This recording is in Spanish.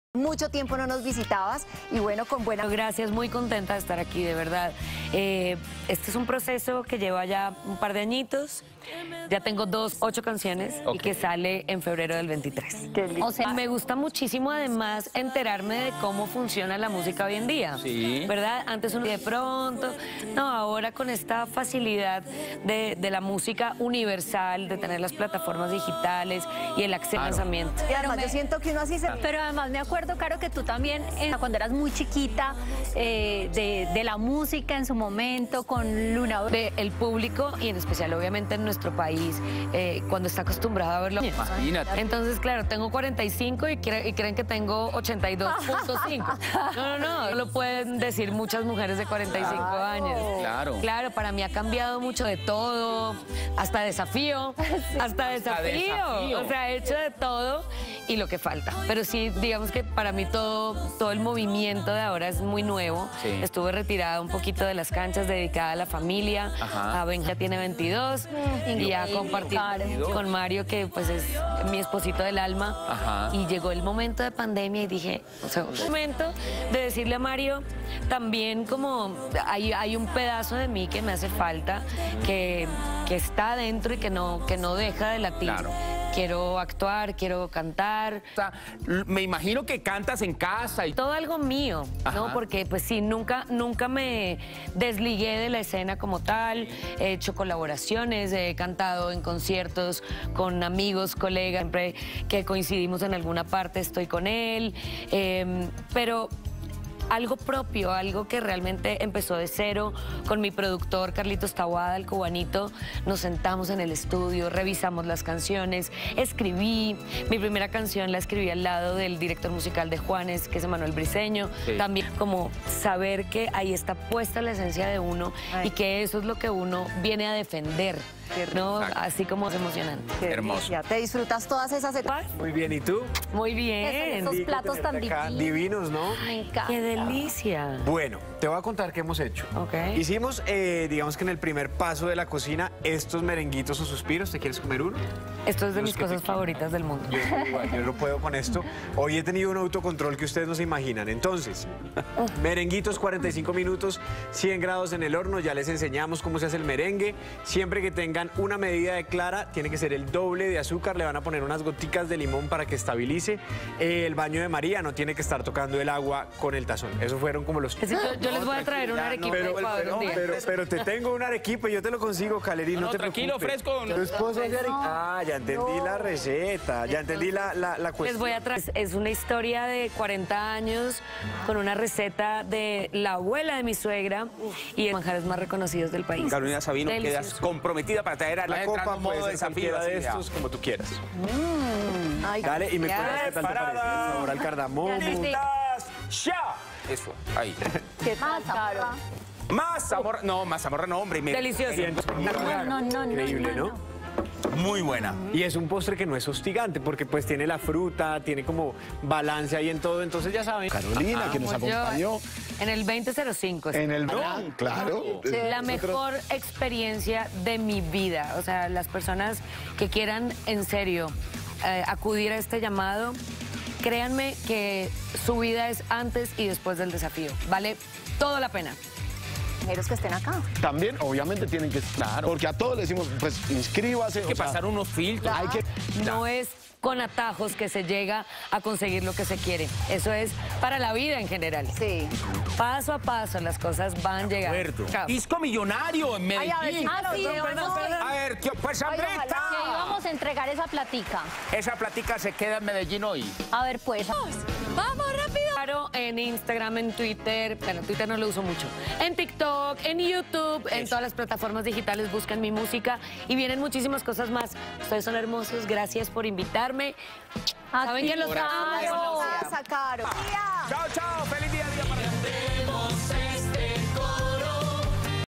Mucho tiempo no nos visitabas y bueno, con buena... Gracias, muy contenta de estar aquí, de verdad. Este es un proceso que lleva ya un par de añitos. Ya tengo 8 canciones y que sale en febrero del 23. O sea, me gusta muchísimo además enterarme de cómo funciona la música hoy en día. Sí. ¿Verdad? Antes uno de pronto, no, ahora con esta facilidad de la música universal, de tener las plataformas digitales y el acceso al lanzamiento. Y además yo siento que uno así se... Pero además me acuerdo, Caro, que tú también, cuando eras muy chiquita, de la música en su momento, con Luna... El público, y en especial obviamente en nuestro país, cuando está acostumbrado a verlo. Imagínate. Entonces, claro, tengo 45 y creen que tengo 82.5. No, lo pueden decir muchas mujeres de 45 años. Claro, para mí ha cambiado mucho de todo, hasta desafío, hasta desafío. O sea, he hecho de todo y lo que falta. Pero sí, digamos que para mí todo el movimiento de ahora es muy nuevo. Sí. Estuve retirada un poquito de las canchas, dedicada a la familia. A Benja tiene 22 y a compartir con Mario, que pues es mi esposito del alma. Y llegó el momento de pandemia y dije, o sea, un momento de decirle a Mario, también como hay un pedazo de mí que me hace falta, que está adentro y que no deja de latir. Claro. Quiero actuar, quiero cantar. O sea, me imagino que cantas en casa y todo algo mío, ¿no? Porque pues sí, nunca me desligué de la escena como tal. He hecho colaboraciones, he cantado en conciertos con amigos, colegas, siempre que coincidimos en alguna parte estoy con él, pero algo propio, algo que realmente empezó de cero con mi productor Carlitos Taboada, el cubanito. Nos sentamos en el estudio, revisamos las canciones, escribí. Mi primera canción la escribí al lado del director musical de Juanes, que es Emanuel Briceño. Sí. También como saber que ahí está puesta la esencia de uno y que eso es lo que uno viene a defender. ¿No? Así como es emocionante. Hermoso. ¿Te disfrutas todas esas etapas? Muy bien, ¿y tú? Muy bien. Esos platos tan divinos, ¿no? Me encanta. ¡Qué delicia! Bueno, te voy a contar qué hemos hecho. Hicimos, digamos que en el primer paso de la cocina, estos merenguitos o suspiros. ¿Te quieres comer uno? Esto es de mis cosas favoritas del mundo. Yo no puedo con esto. Hoy he tenido un autocontrol que ustedes no se imaginan. Entonces, merenguitos, 45 minutos, 100 grados en el horno. Ya les enseñamos cómo se hace el merengue. Siempre que tengan una medida de clara, tiene que ser el doble de azúcar. Le van a poner unas goticas de limón para que estabilice. El baño de María no tiene que estar tocando el agua con el tazón. Esos fueron como los... Yo les voy a traer un arequipe de Ecuador un día. Pero te tengo un arequipe, yo te lo consigo, Calerín, no te tranquilo, preocupes. fresco. Tu esposo es ya entendí la receta, ya entendí la cuestión. Les voy a traer, es una historia de 40 años con una receta de la abuela de mi suegra y de manjares más reconocidos del país. Carolina Sabino, quedas comprometida para traer a la copa, modo desafío de estos como tú quieras. Ay, dale, y me cuentas qué tal te parece el sabor al cardamomo. ¡Ya! Eso, ahí. ¿Qué más, Caro? Mazamorra, no, hombre. Delicioso. Increíble, ¿no? Muy buena. Y es un postre que no es hostigante, porque pues tiene la fruta, tiene como balance ahí en todo, entonces ya saben. Carolina, que nos acompañó. En el 2005. En el claro. La mejor experiencia de mi vida. O sea, las personas que quieran en serio acudir a este llamado, créanme que su vida es antes y después del desafío. Vale toda la pena. Que estén acá. También, obviamente, tienen que... Claro. Porque a todos le decimos, pues, inscríbase. Hay que pasar unos filtros. No es con atajos que se llega a conseguir lo que se quiere. Eso es para la vida en general. Sí. Paso a paso las cosas van llegando. Disco millonario en Medellín. A ver, pues Andrita. Vamos a entregar esa platica. Esa platica se queda en Medellín hoy. A ver, pues. ¡Vamos, rápido! Claro, en Instagram, en Twitter, bueno, Twitter no lo uso mucho, en TikTok, en YouTube, en todas las plataformas digitales buscan mi música y vienen muchísimas cosas más. Ustedes son hermosos, gracias por invitarme. Saben que los amo. Caro. Chao, feliz día.